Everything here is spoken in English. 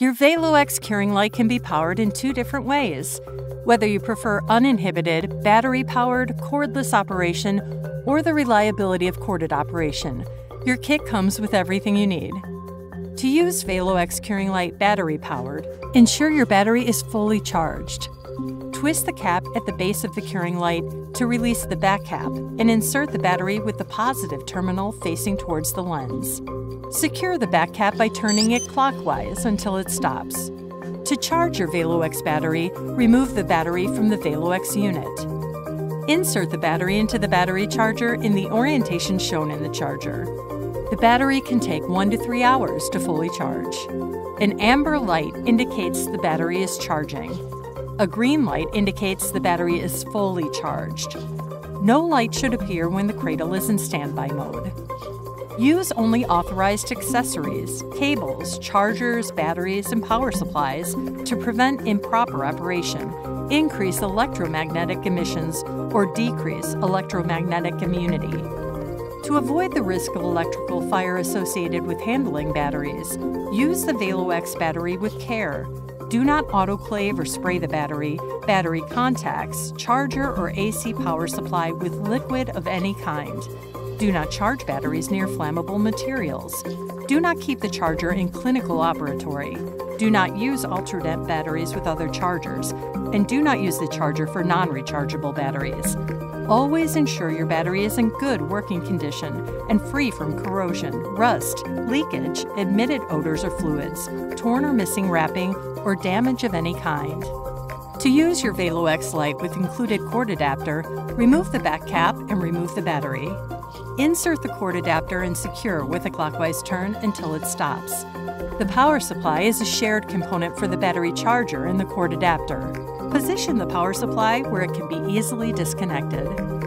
Your VALO X curing light can be powered in two different ways. Whether you prefer uninhibited, battery-powered, cordless operation, or the reliability of corded operation, your kit comes with everything you need. To use VALO X curing light battery-powered, ensure your battery is fully charged. Twist the cap at the base of the curing light to release the back cap and insert the battery with the positive terminal facing towards the lens. Secure the back cap by turning it clockwise until it stops. To charge your VALO X battery, remove the battery from the VALO X unit. Insert the battery into the battery charger in the orientation shown in the charger. The battery can take 1 to 3 hours to fully charge. An amber light indicates the battery is charging. A green light indicates the battery is fully charged. No light should appear when the cradle is in standby mode. Use only authorized accessories, cables, chargers, batteries, and power supplies to prevent improper operation, increase electromagnetic emissions, or decrease electromagnetic immunity. To avoid the risk of electrical fire associated with handling batteries, use the VALO X battery with care. Do not autoclave or spray the battery, battery contacts, charger, or AC power supply with liquid of any kind. Do not charge batteries near flammable materials. Do not keep the charger in clinical operatory. Do not use Ultradent batteries with other chargers. And do not use the charger for non-rechargeable batteries. Always ensure your battery is in good working condition and free from corrosion, rust, leakage, emitted odors or fluids, torn or missing wrapping, or damage of any kind. To use your VALO X light with included cord adapter, remove the back cap and remove the battery. Insert the cord adapter and secure with a clockwise turn until it stops. The power supply is a shared component for the battery charger and the cord adapter. Position the power supply where it can be easily disconnected.